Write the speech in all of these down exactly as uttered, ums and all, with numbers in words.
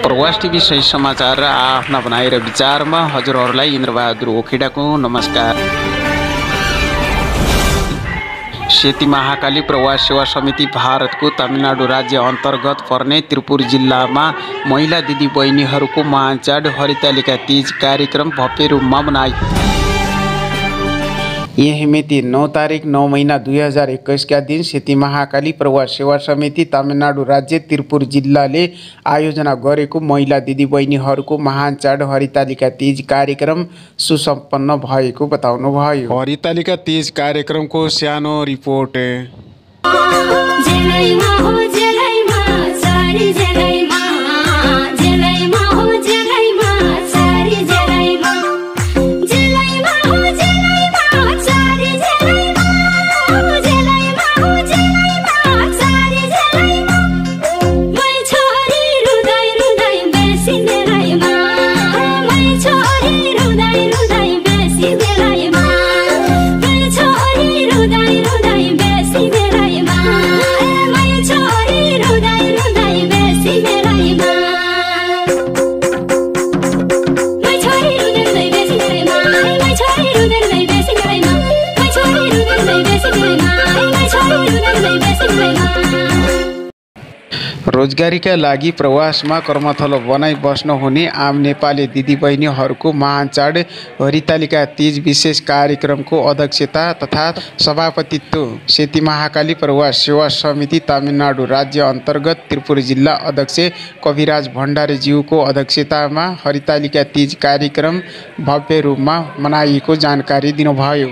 प्रवास टिभी सही समाचार आफ्ना भनाइ र विचारमा हजुरहरूलाई इन्द्रबहादुर ओखेडाको नमस्कार। सेती महाकाली प्रवास सेवा समिति भारतको तमिलनाडु राज्य अन्तर्गत पर्ने त्रिपुर जिल्लामा महिला दिदी बहिनीहरूको महाचाड हरितालिका तीज कार्यक्रम भव्य रूपमा मनाइयो। यही मिति नौ तारिक नौ महीना दुई हजार एक्काइस का दिन सेती महाकाली प्रवास सेवा समिति तमिलनाडु राज्य त्रिपुर जिल्लाले आयोजना गरेको महिला दिदी बहिनीहरूको महान चाड हरितालिका तीज कार्यक्रम सुसम्पन्न भएको बताउनुभयो। हरितालिका तीज कार्यक्रमको सानो रिपोर्ट। रोजगारीका लागि प्रवासमा कर्मथलो बनाई बस्न हुने आम नेपाली दिदीबहिनीहरूको महान चाड हरितालिका तीज विशेष कार्यक्रमको अध्यक्षता तथा सभापतित्व सेती महाकाली प्रवास सेवा समिति तमिलनाडु राज्य अन्तर्गत त्रिपुर जिल्ला अध्यक्ष कविराज भण्डारीज्यूको अध्यक्षतामा हरितालिका तीज कार्यक्रम भव्य रूपमा मनाइएको जानकारी दिनुभयो।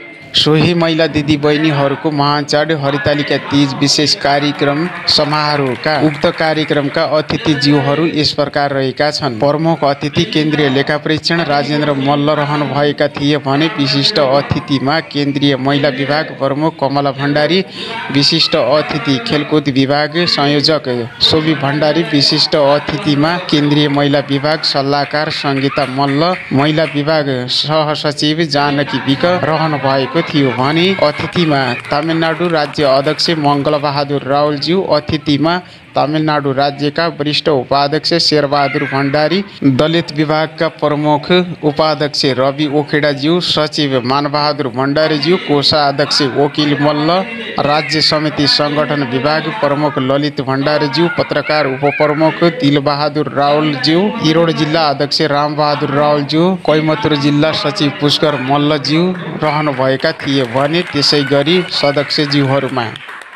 सोही महिला दिदी बहिनीहरूको महान चाड हरितालिका तीज विशेष कार्यक्रम समारोहका उक्त कार्यक्रमका अतिथिज्यूहरू यस प्रकार रहेका छन्। प्रमुख अतिथि केन्द्रीय लेखा परीक्षण राजेन्द्र मल्ल रहनु भएका थिए भने विशिष्ट अतिथिमा केन्द्रीय महिला विभाग प्रमुख कमला भण्डारी, विशिष्ट अतिथि खेलकुद विभाग संयोजक सोभी भण्डारी, विशिष्ट अतिथिमा केन्द्रीय महिला विभाग सल्लाहकार सङ्गीता मल्ल, महिला विभाग सहसचिव जानकी विक रहनु भएको थियो भने अतिथिमा तमिलनाडु राज्य अध्यक्ष मङ्गल बहादुर रावलज्यू, अतिथिमा तमिलनाडु राज्यका वरिष्ठ उपाध्यक्ष शेरबहादुर भण्डारी, दलित विभागका प्रमुख उपाध्यक्ष रवि ओखेडाज्यू, सचिव मानबहादुर भण्डारीज्यू, कोषाध्यक्ष वकिल मल्ल, राज्य समिति सङ्गठन विभाग प्रमुख ललित भण्डारीज्यू, पत्रकार उपप्रमुख दिलबहादुर रावलज्यू, इरोड जिल्ला अध्यक्ष रामबहादुर रावलज्यू, कोइमतुर जिल्ला सचिव पुष्कर मल्लज्यू रहनुभएका थिए भने त्यसै गरी सदस्यज्यूहरूमा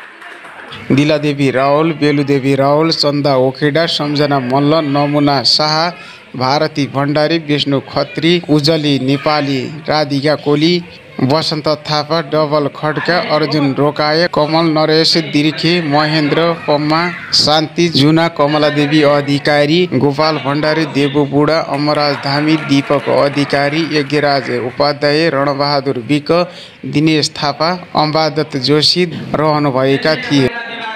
दिलादेवी रावल, बेलुदेवी रावल, चन्दा ओखेडा, सम्झना मल्ल, नमुना शाह, भारती भण्डारी, विष्णु खत्री, उजली नेपाली, राधिका कोली, वसन्त थापा, डबल खड्का, अर्जुन रोकाय, कमल नरेश दिर्खे, महेन्द्र पम्मा, शान्ति जुना, कमलादेवी अधिकारी, गोपाल भण्डारी, देवु बुढा, अमरराज धामी, दीपक अधिकारी, यज्ञराज उपाध्याय, रणबहादुर विक, दिनेश थापा, अम्बादत्त जोशी रहनुभएका थिए।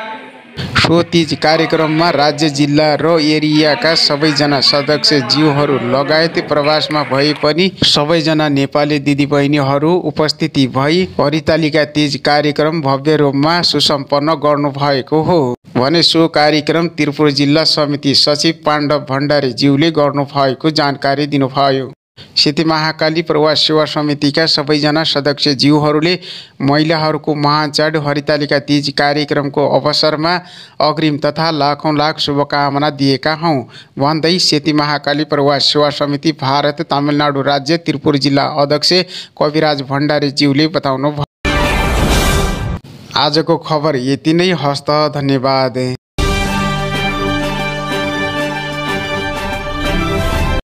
सो तीज कार्यक्रममा राज्य जिल्ला र एरियाका सबैजना सदस्यज्यूहरू लगायत प्रवासमा भए पनि सबैजना नेपाली दिदीबहिनीहरू उपस्थिति भई हरितालिका तीज कार्यक्रम भव्य रूपमा सुसम्पन्न गर्नुभएको हो भने सो कार्यक्रम त्रिपुर जिल्ला समिति सचिव पाण्डव भण्डारीज्यूले गर्नुभएको जानकारी दिनुभयो। सेती महाकाली प्रवास सेवा समितिका सबैजना सदस्यज्यूहरूले महिलाहरूको महान चाड हरितालिका तीज कार्यक्रमको अवसरमा अग्रिम तथा लाखौँ लाख शुभकामना दिएका हौँ भन्दै सेती महाकाली प्रवास सेवा समिति भारत तमिलनाडु राज्य त्रिपुर जिल्ला अध्यक्ष कविराज भण्डारीज्यूले बताउनु भयो। आजको खबर यति नै। हस्त, धन्यवाद।